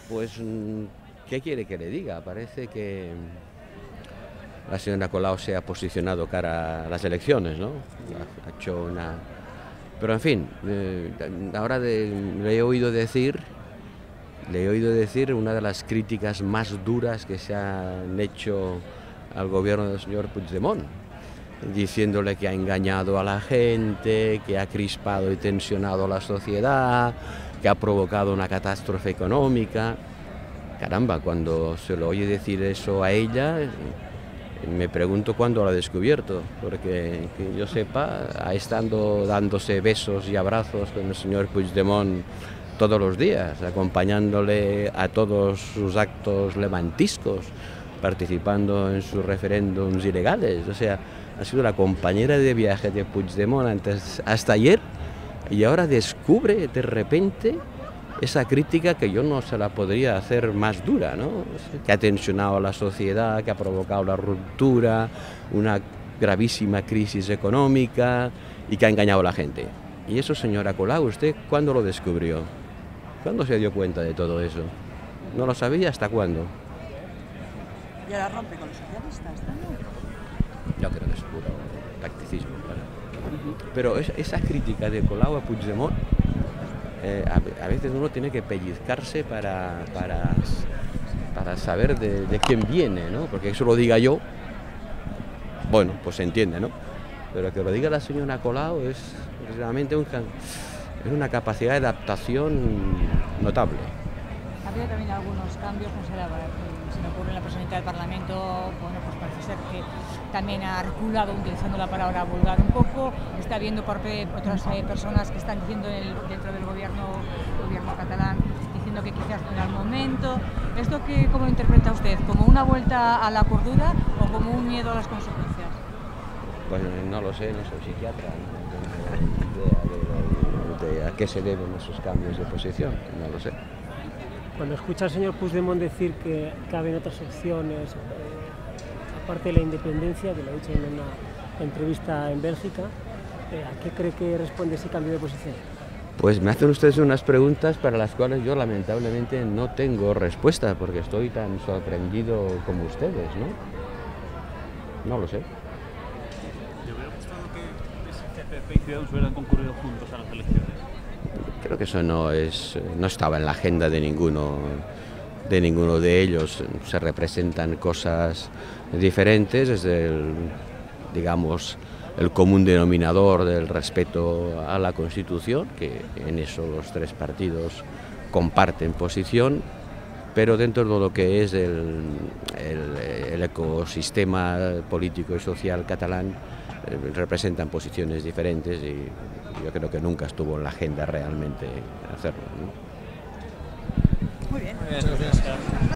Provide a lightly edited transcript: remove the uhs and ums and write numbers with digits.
Pues, ¿qué quiere que le diga? Parece que la señora Colau se ha posicionado cara a las elecciones, ¿no? Ha hecho una... Pero en fin, ahora le he oído decir una de las críticas más duras que se han hecho al gobierno del señor Puigdemont, diciéndole que ha engañado a la gente, que ha crispado y tensionado a la sociedad, que ha provocado una catástrofe económica. Caramba, cuando se lo oye decir eso a ella, me pregunto cuándo lo ha descubierto, porque que yo sepa, ha estado dándose besos y abrazos con el señor Puigdemont todos los días, acompañándole a todos sus actos levantiscos, participando en sus referéndums ilegales. O sea, ha sido la compañera de viaje de Puigdemont hasta ayer, y ahora descubre de repente esa crítica que yo no se la podría hacer más dura, ¿no? Que ha tensionado a la sociedad, que ha provocado la ruptura, una gravísima crisis económica y que ha engañado a la gente. Y eso, señora Colau, ¿usted cuándo lo descubrió? ¿Cuándo se dio cuenta de todo eso? ¿No lo sabía hasta cuándo? ¿Y ahora rompe con los socialistas también? Yo creo que es puro tacticismo, claro. Pero esa crítica de Colau a Puigdemont, a veces uno tiene que pellizcarse para saber de quién viene, ¿no? Porque eso lo diga yo, bueno, pues se entiende, ¿no? Pero que lo diga la señora Colau es realmente es una capacidad de adaptación notable. Ha habido también algunos cambios, no sé, se me ocurre en la presidenta del Parlamento, bueno, pues parece ser que también ha reculado, utilizando la palabra vulgar un poco, está habiendo por otras personas que están diciendo dentro del gobierno catalán, diciendo que quizás no era el momento. ¿Esto cómo lo interpreta usted? ¿Como una vuelta a la cordura o como un miedo a las consecuencias? Pues no lo sé, no soy psiquiatra, no tengo idea de a qué se deben esos cambios de posición, no lo sé. Cuando escucha al señor Puigdemont decir que caben otras opciones, aparte de la independencia, que lo ha dicho en una entrevista en Bélgica, ¿a qué cree que responde ese cambio de posición? Pues me hacen ustedes unas preguntas para las cuales yo lamentablemente no tengo respuesta, porque estoy tan sorprendido como ustedes, ¿no? No lo sé. ¿Le hubiera gustado que PP y Ciudadanos hubieran concurrido juntos a las elecciones? Creo que eso no estaba en la agenda de ninguno de ellos. Se representan cosas diferentes desde el común denominador del respeto a la Constitución, que en eso los tres partidos comparten posición, pero dentro de lo que es el ecosistema político y social catalán representan posiciones diferentes, y yo creo que nunca estuvo en la agenda realmente hacerlo, ¿no? Muy bien. Gracias.